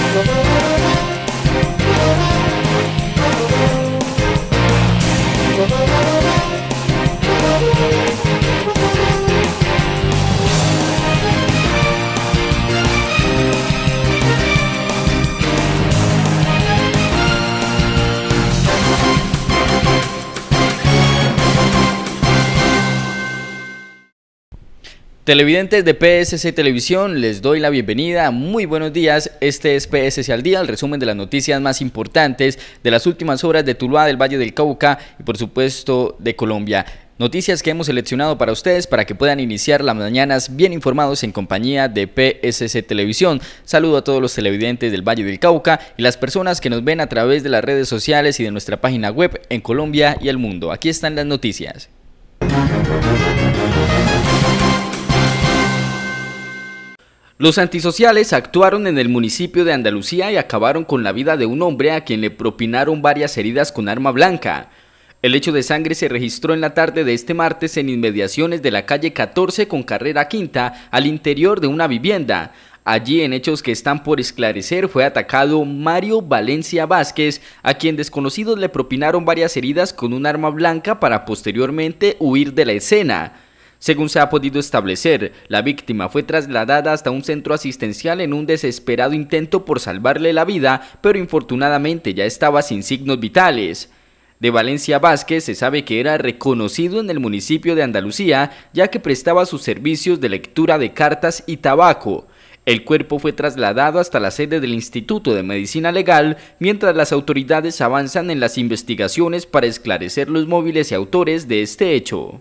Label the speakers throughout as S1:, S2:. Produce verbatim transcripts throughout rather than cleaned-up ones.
S1: Televidentes de P S C Televisión, les doy la bienvenida, muy buenos días, este es P S C al día, el resumen de las noticias más importantes de las últimas horas de Tuluá, del Valle del Cauca y por supuesto de Colombia. Noticias que hemos seleccionado para ustedes para que puedan iniciar las mañanas bien informados en compañía de P S C Televisión. Saludo a todos los televidentes del Valle del Cauca y las personas que nos ven a través de las redes sociales y de nuestra página web en Colombia y el mundo. Aquí están las noticias. Los antisociales actuaron en el municipio de Andalucía y acabaron con la vida de un hombre a quien le propinaron varias heridas con arma blanca. El hecho de sangre se registró en la tarde de este martes en inmediaciones de la calle catorce con carrera quinta al interior de una vivienda. Allí, en hechos que están por esclarecer, fue atacado Mario Valencia Vázquez, a quien desconocidos le propinaron varias heridas con un arma blanca para posteriormente huir de la escena. Según se ha podido establecer, la víctima fue trasladada hasta un centro asistencial en un desesperado intento por salvarle la vida, pero infortunadamente ya estaba sin signos vitales. De Valencia Vázquez se sabe que era reconocido en el municipio de Andalucía, ya que prestaba sus servicios de lectura de cartas y tabaco. El cuerpo fue trasladado hasta la sede del Instituto de Medicina Legal, mientras las autoridades avanzan en las investigaciones para esclarecer los móviles y autores de este hecho.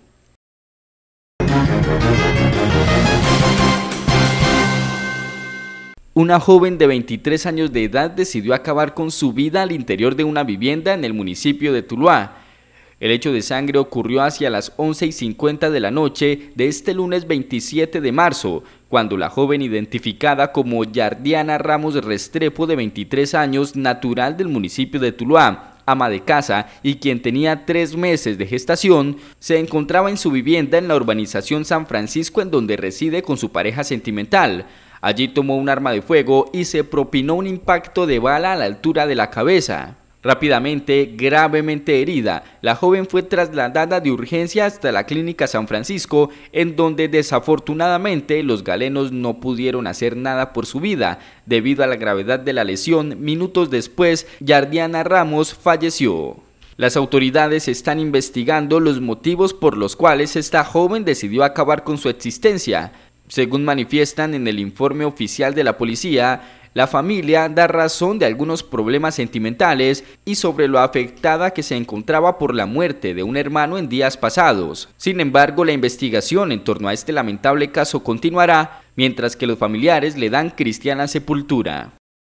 S1: Una joven de veintitrés años de edad decidió acabar con su vida al interior de una vivienda en el municipio de Tuluá. El hecho de sangre ocurrió hacia las once y cincuenta de la noche de este lunes veintisiete de marzo, cuando la joven, identificada como Yardiana Ramos Restrepo, de veintitrés años, natural del municipio de Tuluá, ama de casa y quien tenía tres meses de gestación, se encontraba en su vivienda en la urbanización San Francisco, en donde reside con su pareja sentimental. Allí tomó un arma de fuego y se propinó un impacto de bala a la altura de la cabeza. Rápidamente, gravemente herida, la joven fue trasladada de urgencia hasta la clínica San Francisco, en donde desafortunadamente los galenos no pudieron hacer nada por su vida. Debido a la gravedad de la lesión, minutos después, Yardiana Ramos falleció. Las autoridades están investigando los motivos por los cuales esta joven decidió acabar con su existencia. Según manifiestan en el informe oficial de la policía, la familia da razón de algunos problemas sentimentales y sobre lo afectada que se encontraba por la muerte de un hermano en días pasados. Sin embargo, la investigación en torno a este lamentable caso continuará, mientras que los familiares le dan cristiana sepultura.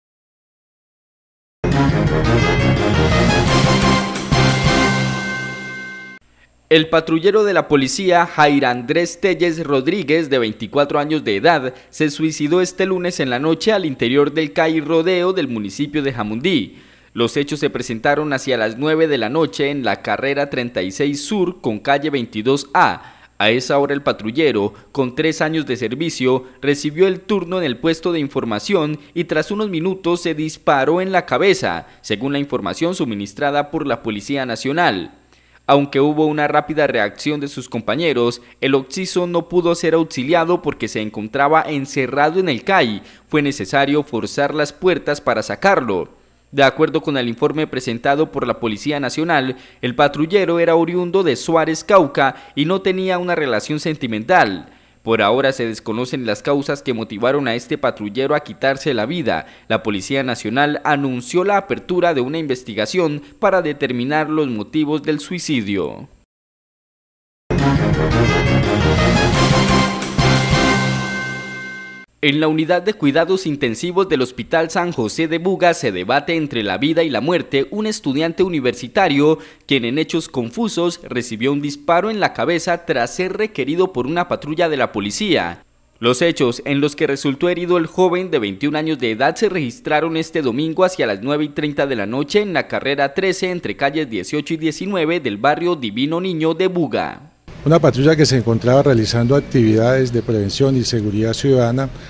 S1: El patrullero de la policía, Jair Andrés Telles Rodríguez, de veinticuatro años de edad, se suicidó este lunes en la noche al interior del C A I Rodeo del municipio de Jamundí. Los hechos se presentaron hacia las nueve de la noche en la carrera treinta y seis Sur con calle veintidós A. A esa hora el patrullero, con tres años de servicio, recibió el turno en el puesto de información y tras unos minutos se disparó en la cabeza, según la información suministrada por la Policía Nacional. Aunque hubo una rápida reacción de sus compañeros, el occiso no pudo ser auxiliado porque se encontraba encerrado en el C A I. Fue necesario forzar las puertas para sacarlo. De acuerdo con el informe presentado por la Policía Nacional, el patrullero era oriundo de Suárez, Cauca, y no tenía una relación sentimental. Por ahora se desconocen las causas que motivaron a este patrullero a quitarse la vida. La Policía Nacional anunció la apertura de una investigación para determinar los motivos del suicidio. En la unidad de cuidados intensivos del Hospital San José de Buga se debate entre la vida y la muerte un estudiante universitario quien en hechos confusos recibió un disparo en la cabeza tras ser requerido por una patrulla de la policía. Los hechos en los que resultó herido el joven de veintiún años de edad se registraron este domingo hacia las nueve y treinta de la noche en la carrera trece entre calles dieciocho y diecinueve del barrio Divino Niño de Buga.
S2: Una patrulla que se encontraba realizando actividades de prevención y seguridad ciudadana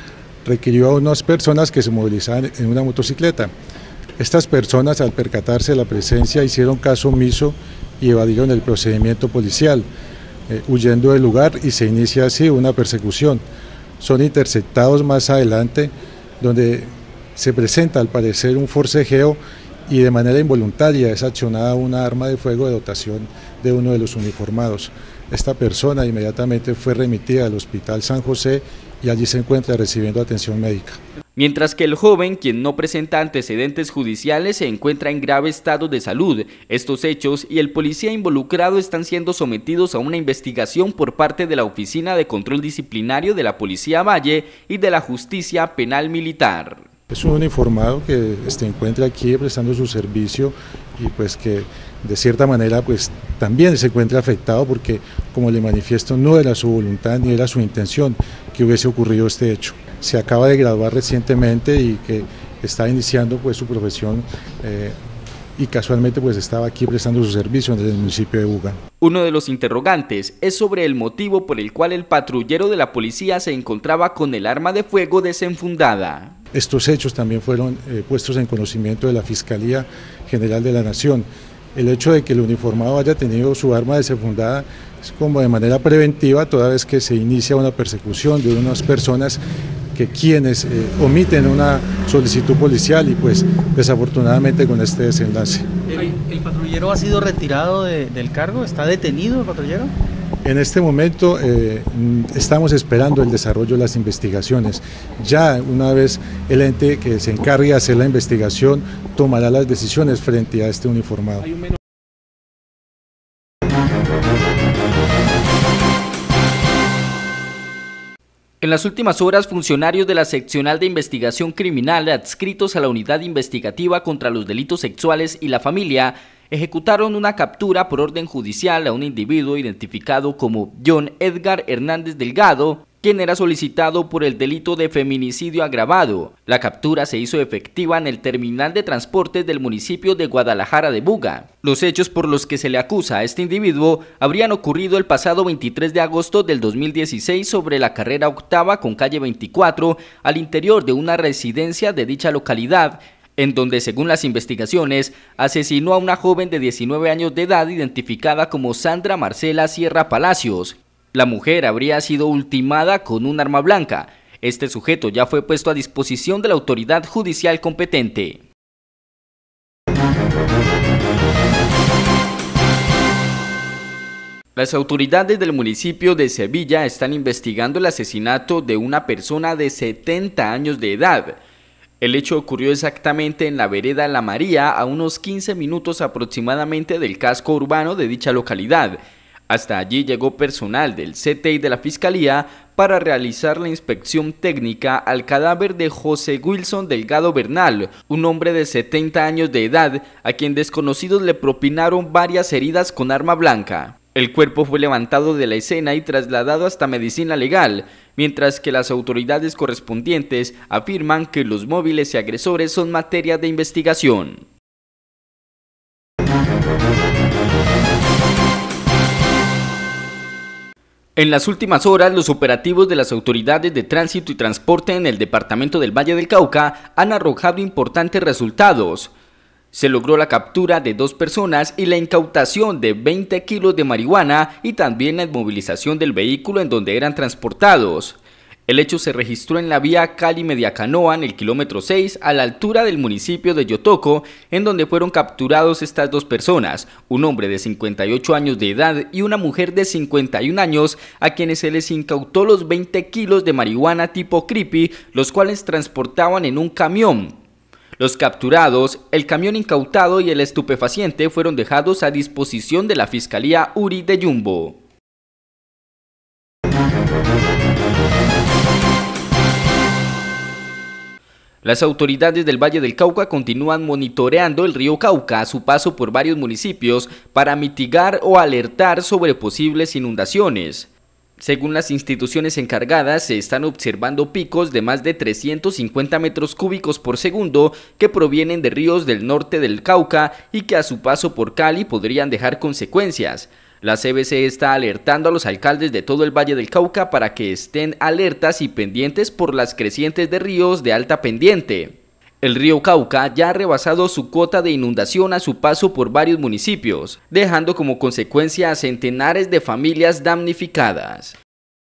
S2: requirió a unas personas que se movilizaban en una motocicleta. Estas personas, al percatarse de la presencia, hicieron caso omiso y evadieron el procedimiento policial, eh, huyendo del lugar, y se inicia así una persecución. Son interceptados más adelante, donde se presenta al parecer un forcejeo y de manera involuntaria es accionada una arma de fuego de dotación de uno de los uniformados. Esta persona inmediatamente fue remitida al Hospital San José y allí se encuentra recibiendo atención médica.
S1: Mientras que el joven, quien no presenta antecedentes judiciales, se encuentra en grave estado de salud. Estos hechos y el policía involucrado están siendo sometidos a una investigación por parte de la Oficina de Control Disciplinario de la Policía Valle y de la Justicia Penal Militar.
S2: Es un uniformado que se encuentra aquí prestando su servicio y pues que de cierta manera pues también se encuentra afectado porque, como le manifiesto, no era su voluntad ni era su intención que hubiese ocurrido este hecho. Se acaba de graduar recientemente y que está iniciando pues su profesión eh, y casualmente pues estaba aquí prestando su servicio en el municipio de Buga.
S1: Uno de los interrogantes es sobre el motivo por el cual el patrullero de la policía se encontraba con el arma de fuego desenfundada.
S2: Estos hechos también fueron eh, puestos en conocimiento de la Fiscalía General de la Nación. El hecho de que el uniformado haya tenido su arma desenfundada es como de manera preventiva, toda vez que se inicia una persecución de unas personas que quienes eh, omiten una solicitud policial y pues desafortunadamente con este desenlace.
S3: ¿El, el patrullero ha sido retirado de, del cargo? ¿Está detenido el patrullero?
S2: En este momento eh, estamos esperando el desarrollo de las investigaciones. Ya una vez el ente que se encargue de hacer la investigación tomará las decisiones frente a este uniformado.
S1: En las últimas horas, funcionarios de la Seccional de Investigación Criminal adscritos a la Unidad Investigativa contra los Delitos Sexuales y la Familia ejecutaron una captura por orden judicial a un individuo identificado como John Edgar Hernández Delgado, quien era solicitado por el delito de feminicidio agravado. La captura se hizo efectiva en el terminal de transportes del municipio de Guadalajara de Buga. Los hechos por los que se le acusa a este individuo habrían ocurrido el pasado veintitrés de agosto del dos mil dieciséis sobre la carrera octava con calle veinticuatro, al interior de una residencia de dicha localidad, en donde, según las investigaciones, asesinó a una joven de diecinueve años de edad identificada como Sandra Marcela Sierra Palacios. La mujer habría sido ultimada con un arma blanca. Este sujeto ya fue puesto a disposición de la autoridad judicial competente. Las autoridades del municipio de Sevilla están investigando el asesinato de una persona de setenta años de edad. El hecho ocurrió exactamente en la vereda La María, a unos quince minutos aproximadamente del casco urbano de dicha localidad. Hasta allí llegó personal del C T I de la Fiscalía para realizar la inspección técnica al cadáver de José Wilson Delgado Bernal, un hombre de setenta años de edad, a quien desconocidos le propinaron varias heridas con arma blanca. El cuerpo fue levantado de la escena y trasladado hasta medicina legal, mientras que las autoridades correspondientes afirman que los móviles y agresores son materia de investigación. En las últimas horas, los operativos de las autoridades de tránsito y transporte en el departamento del Valle del Cauca han arrojado importantes resultados. Se logró la captura de dos personas y la incautación de veinte kilos de marihuana y también la inmovilización del vehículo en donde eran transportados. El hecho se registró en la vía Cali-Mediacanoa, en el kilómetro seis, a la altura del municipio de Yotoco, en donde fueron capturados estas dos personas, un hombre de cincuenta y ocho años de edad y una mujer de cincuenta y un años, a quienes se les incautó los veinte kilos de marihuana tipo creepy, los cuales transportaban en un camión. Los capturados, el camión incautado y el estupefaciente fueron dejados a disposición de la Fiscalía Uri de Yumbo. Las autoridades del Valle del Cauca continúan monitoreando el río Cauca a su paso por varios municipios para mitigar o alertar sobre posibles inundaciones. Según las instituciones encargadas, se están observando picos de más de trescientos cincuenta metros cúbicos por segundo que provienen de ríos del norte del Cauca y que a su paso por Cali podrían dejar consecuencias. La C B C está alertando a los alcaldes de todo el Valle del Cauca para que estén alertas y pendientes por las crecientes de ríos de alta pendiente. El río Cauca ya ha rebasado su cuota de inundación a su paso por varios municipios, dejando como consecuencia a centenares de familias damnificadas.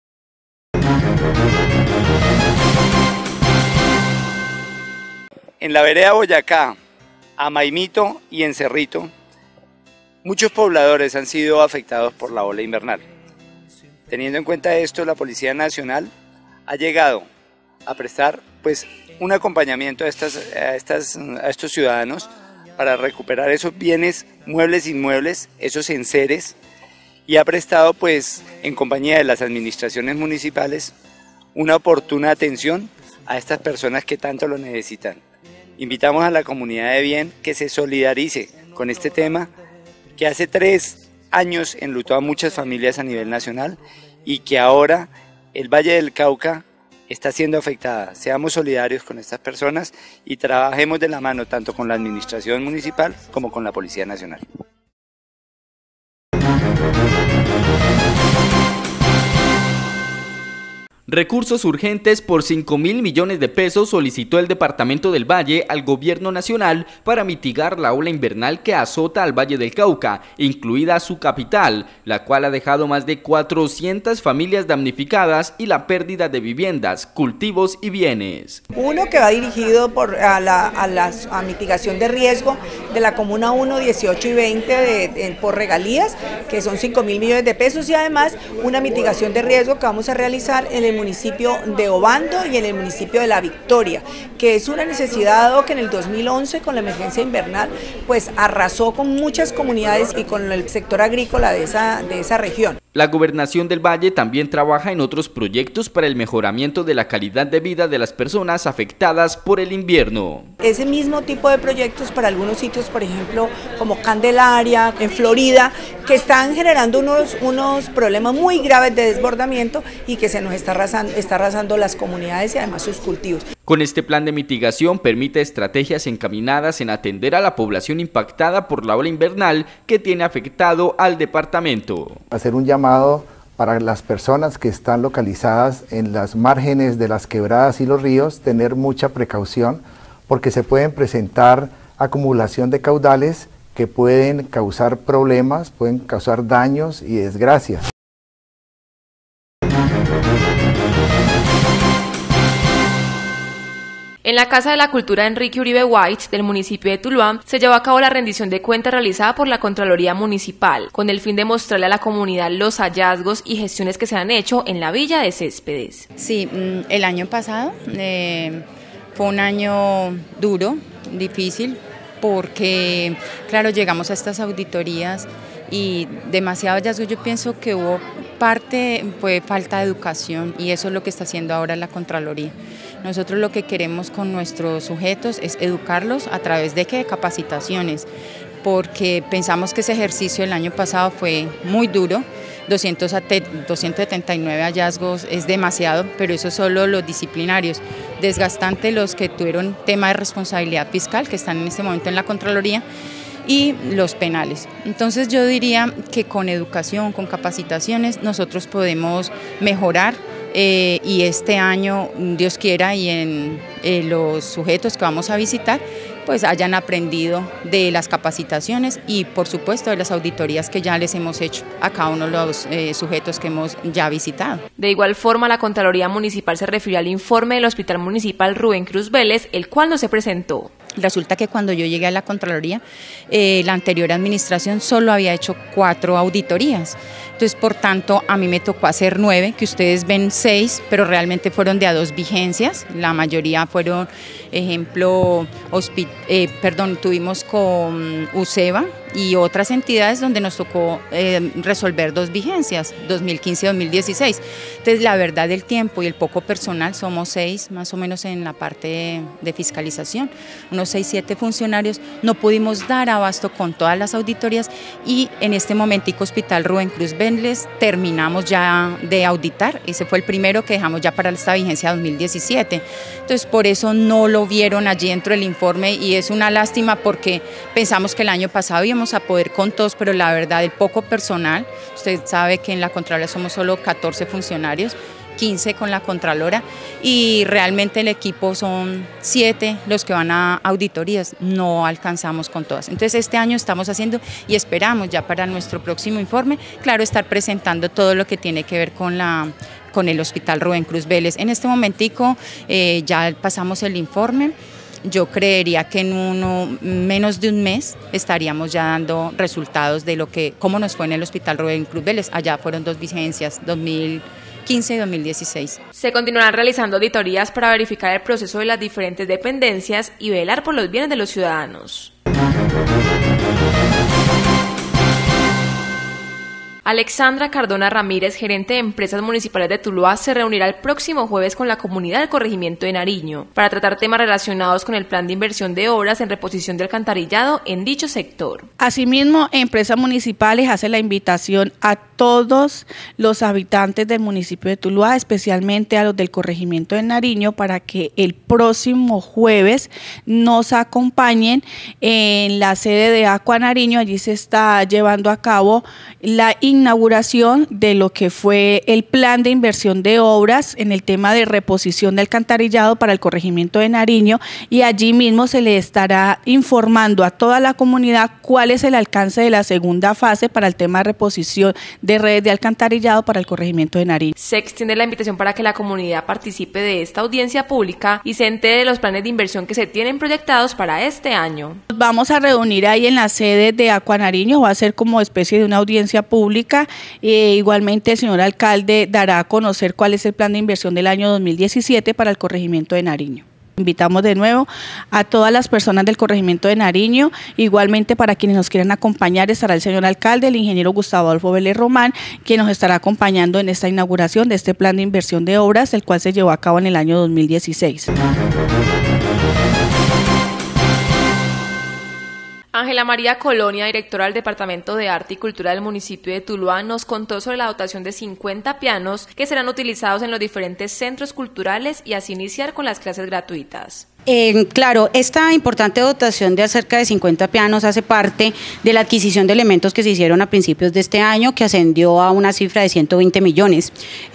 S4: En la vereda Boyacá, Amaimito y en Cerrito, muchos pobladores han sido afectados por la ola invernal. Teniendo en cuenta esto, la Policía Nacional ha llegado a prestar pues, un acompañamiento a, estas, a, estas, a estos ciudadanos para recuperar esos bienes muebles e inmuebles, esos enseres, y ha prestado pues, en compañía de las administraciones municipales una oportuna atención a estas personas que tanto lo necesitan. Invitamos a la comunidad de bien que se solidarice con este tema que hace tres años enlutó a muchas familias a nivel nacional y que ahora el Valle del Cauca está siendo afectada. Seamos solidarios con estas personas y trabajemos de la mano tanto con la administración municipal como con la Policía Nacional.
S1: Recursos urgentes por cinco mil millones de pesos solicitó el Departamento del Valle al Gobierno Nacional para mitigar la ola invernal que azota al Valle del Cauca, incluida su capital, la cual ha dejado más de cuatrocientas familias damnificadas y la pérdida de viviendas, cultivos y bienes.
S5: Uno que va dirigido por, a, la, a, la, a mitigación de riesgo de la Comuna uno, dieciocho y veinte de, de, por regalías, que son cinco mil millones de pesos, y además una mitigación de riesgo que vamos a realizar en el municipio de Obando y en el municipio de La Victoria, que es una necesidad dado que en el dos mil once con la emergencia invernal pues arrasó con muchas comunidades y con el sector agrícola de esa, de esa región.
S1: La Gobernación del Valle también trabaja en otros proyectos para el mejoramiento de la calidad de vida de las personas afectadas por el invierno.
S5: Ese mismo tipo de proyectos para algunos sitios, por ejemplo, como Candelaria, en Florida, que están generando unos, unos problemas muy graves de desbordamiento y que se nos está arrasando, está arrasando las comunidades y además sus cultivos.
S1: Con este plan de mitigación permite estrategias encaminadas en atender a la población impactada por la ola invernal que tiene afectado al departamento.
S6: Hacer un llamado para las personas que están localizadas en las márgenes de las quebradas y los ríos, tener mucha precaución porque se pueden presentar acumulación de caudales que pueden causar problemas, pueden causar daños y desgracias.
S7: En la Casa de la Cultura Enrique Uribe White del municipio de Tuluá se llevó a cabo la rendición de cuentas realizada por la Contraloría Municipal, con el fin de mostrarle a la comunidad los hallazgos y gestiones que se han hecho en la Villa de Céspedes.
S8: Sí, el año pasado eh, fue un año duro, difícil, porque claro, llegamos a estas auditorías y demasiado hallazgo. Yo pienso que hubo parte, fue falta de educación, y eso es lo que está haciendo ahora la Contraloría. Nosotros lo que queremos con nuestros sujetos es educarlos a través de ¿qué? capacitaciones, porque pensamos que ese ejercicio el año pasado fue muy duro. doscientos setenta y nueve hallazgos es demasiado, pero eso solo los disciplinarios. Desgastante los que tuvieron tema de responsabilidad fiscal, que están en este momento en la Contraloría, y los penales. Entonces yo diría que con educación, con capacitaciones, nosotros podemos mejorar. Eh, y este año, Dios quiera, y en eh, los sujetos que vamos a visitar, pues hayan aprendido de las capacitaciones y por supuesto de las auditorías que ya les hemos hecho a cada uno de los eh, sujetos que hemos ya visitado.
S7: De igual forma, la Contraloría Municipal se refirió al informe del Hospital Municipal Rubén Cruz Vélez, el cual no se presentó.
S8: Resulta que cuando yo llegué a la Contraloría, eh, la anterior administración solo había hecho cuatro auditorías. Entonces, por tanto, a mí me tocó hacer nueve, que ustedes ven seis, pero realmente fueron de a dos vigencias. La mayoría fueron, ejemplo, eh, perdón, tuvimos con UCEBA y otras entidades donde nos tocó eh, resolver dos vigencias, dos mil quince y dos mil dieciséis. Entonces, la verdad del tiempo y el poco personal, somos seis, más o menos en la parte de, de fiscalización, unos seis, siete funcionarios, no pudimos dar abasto con todas las auditorías y en este momentico Hospital Rubén Cruz Vélez terminamos ya de auditar, ese fue el primero que dejamos ya para esta vigencia dos mil diecisiete. Entonces, por eso no lo vieron allí dentro del informe y es una lástima porque pensamos que el año pasado íbamos íbamos a poder con todos, pero la verdad el poco personal, usted sabe que en la Contraloría somos solo catorce funcionarios, quince con la Contralora, y realmente el equipo son siete los que van a auditorías, no alcanzamos con todas. Entonces este año estamos haciendo y esperamos ya para nuestro próximo informe, claro, estar presentando todo lo que tiene que ver con la con el Hospital Rubén Cruz Vélez. En este momentico eh, ya pasamos el informe. Yo creería que en uno, menos de un mes estaríamos ya dando resultados de lo que, cómo nos fue en el Hospital Rubén Cruz Vélez. Allá fueron dos vigencias, dos mil quince y dos mil dieciséis.
S7: Se continuarán realizando auditorías para verificar el proceso de las diferentes dependencias y velar por los bienes de los ciudadanos. Alexandra Cardona Ramírez, gerente de Empresas Municipales de Tuluá, se reunirá el próximo jueves con la comunidad del corregimiento de Nariño para tratar temas relacionados con el plan de inversión de obras en reposición de alcantarillado en dicho sector.
S9: Asimismo, Empresas Municipales hace la invitación a todos los habitantes del municipio de Tuluá, especialmente a los del corregimiento de Nariño, para que el próximo jueves nos acompañen en la sede de Aqua Nariño. Allí se está llevando a cabo la inauguración de lo que fue el plan de inversión de obras en el tema de reposición de alcantarillado para el corregimiento de Nariño, y allí mismo se le estará informando a toda la comunidad cuál es el alcance de la segunda fase para el tema de reposición de redes de alcantarillado para el corregimiento de Nariño.
S7: Se extiende la invitación para que la comunidad participe de esta audiencia pública y se entere de los planes de inversión que se tienen proyectados para este año.
S9: Vamos a reunir ahí en la sede de Aqua Nariño, va a ser como especie de una audiencia pública. Eh, igualmente el señor alcalde dará a conocer cuál es el plan de inversión del año dos mil diecisiete para el corregimiento de Nariño. Invitamos de nuevo a todas las personas del corregimiento de Nariño, igualmente para quienes nos quieran acompañar estará el señor alcalde, el ingeniero Gustavo Adolfo Vélez Román, quien nos estará acompañando en esta inauguración de este plan de inversión de obras, el cual se llevó a cabo en el año dos mil dieciséis.
S7: Ángela María Colonia, directora del Departamento de Arte y Cultura del municipio de Tuluá, nos contó sobre la dotación de cincuenta pianos que serán utilizados en los diferentes centros culturales y así iniciar con las clases gratuitas.
S10: Eh, claro, esta importante dotación de acerca de cincuenta pianos hace parte de la adquisición de elementos que se hicieron a principios de este año, que ascendió a una cifra de ciento veinte millones.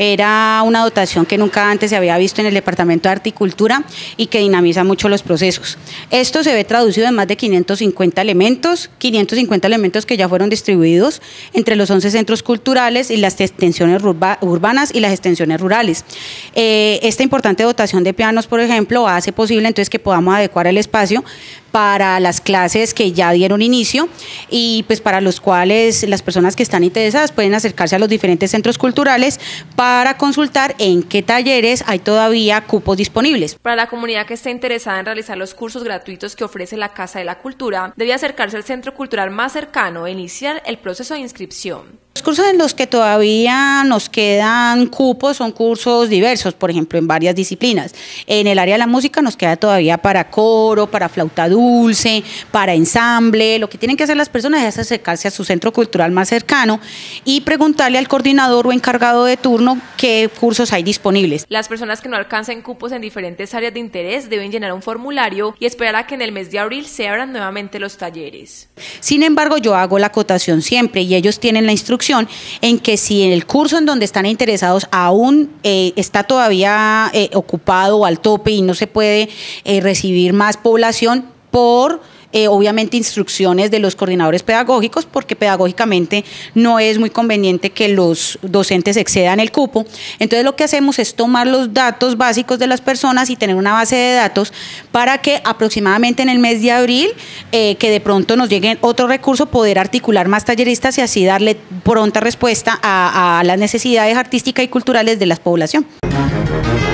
S10: Era una dotación que nunca antes se había visto en el Departamento de Arte y Cultura y que dinamiza mucho los procesos. Esto se ve traducido en más de quinientos cincuenta elementos, quinientos cincuenta elementos que ya fueron distribuidos entre los once centros culturales y las extensiones urba, urbanas y las extensiones rurales. Eh, esta importante dotación de pianos, por ejemplo, hace posible entonces que podamos adecuar el espacio para las clases que ya dieron inicio y pues para los cuales las personas que están interesadas pueden acercarse a los diferentes centros culturales para consultar en qué talleres hay todavía cupos disponibles.
S7: Para la comunidad que esté interesada en realizar los cursos gratuitos que ofrece la Casa de la Cultura, debe acercarse al centro cultural más cercano e iniciar el proceso de inscripción.
S10: Los cursos en los que todavía nos quedan cupos son cursos diversos, por ejemplo, en varias disciplinas. En el área de la música nos queda todavía para coro, para flauta dulce, para ensamble. Lo que tienen que hacer las personas es acercarse a su centro cultural más cercano y preguntarle al coordinador o encargado de turno qué cursos hay disponibles.
S7: Las personas que no alcancen cupos en diferentes áreas de interés deben llenar un formulario y esperar a que en el mes de abril se abran nuevamente los talleres.
S10: Sin embargo, yo hago la acotación siempre y ellos tienen la instrucción en que si en el curso en donde están interesados aún eh, está todavía eh, ocupado o al tope y no se puede eh, recibir más población por eh, obviamente instrucciones de los coordinadores pedagógicos, porque pedagógicamente no es muy conveniente que los docentes excedan el cupo. Entonces lo que hacemos es tomar los datos básicos de las personas y tener una base de datos para que aproximadamente en el mes de abril, eh, que de pronto nos llegue otro recurso, poder articular más talleristas y así darle pronta respuesta a, a las necesidades artísticas y culturales de la población.